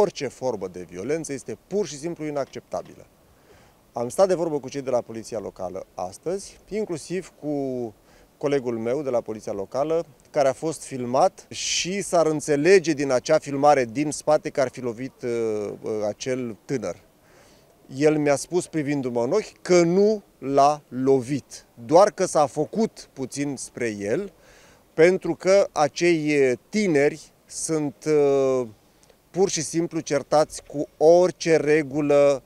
orice formă de violență este pur și simplu inacceptabilă. Am stat de vorbă cu cei de la Poliția Locală astăzi, inclusiv cu colegul meu de la Poliția Locală, care a fost filmat și s-ar înțelege din acea filmare din spate că ar fi lovit acel tânăr. El mi-a spus, privindu-mă în ochi, că nu l-a lovit, doar că s-a făcut puțin spre el, pentru că acei tineri sunt pur și simplu certați cu orice regulă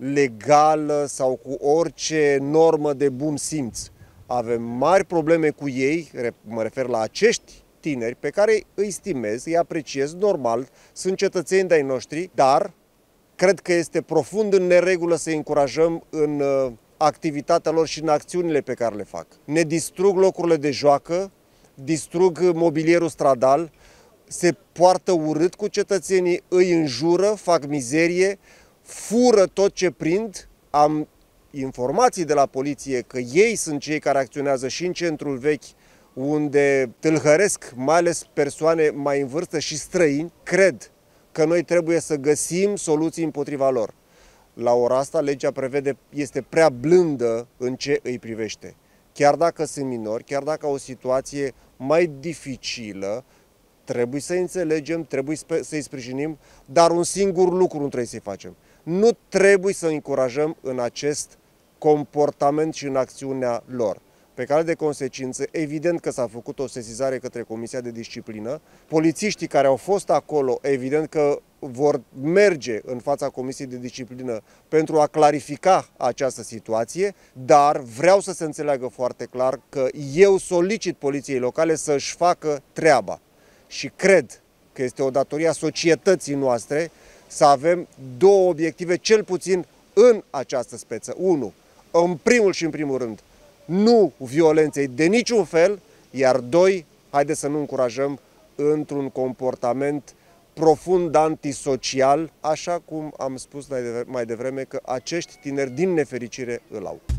legală sau cu orice normă de bun simț. Avem mari probleme cu ei, mă refer la acești tineri pe care îi stimez, îi apreciez, normal, sunt cetățeni de-ai noștri, dar cred că este profund în neregulă să îi încurajăm în activitatea lor și în acțiunile pe care le fac. Ne distrug locurile de joacă, distrug mobilierul stradal, se poartă urât cu cetățenii, îi înjură, fac mizerie, fură tot ce prind. Am informații de la poliție că ei sunt cei care acționează și în centrul vechi, unde tâlhăresc mai ales persoane mai în vârstă și străini. Cred că noi trebuie să găsim soluții împotriva lor. La ora asta, legea prevede, este prea blândă în ce îi privește. Chiar dacă sunt minori, chiar dacă au o situație mai dificilă, trebuie să înțelegem, trebuie să-i sprijinim, dar un singur lucru nu trebuie să-i facem. Nu trebuie să încurajăm în acest comportament și în acțiunea lor. Pe care de consecință, evident că s-a făcut o sesizare către Comisia de Disciplină. Polițiștii care au fost acolo, evident că vor merge în fața Comisiei de Disciplină pentru a clarifica această situație, dar vreau să se înțeleagă foarte clar că eu solicit Poliției Locale să-și facă treaba. Și cred că este o datorie a societății noastre să avem două obiective, cel puțin în această speță. 1. În primul și în primul rând, nu violenței de niciun fel, iar 2. Haideți să nu încurajăm într-un comportament profund antisocial, așa cum am spus mai devreme că acești tineri din nefericire îl au.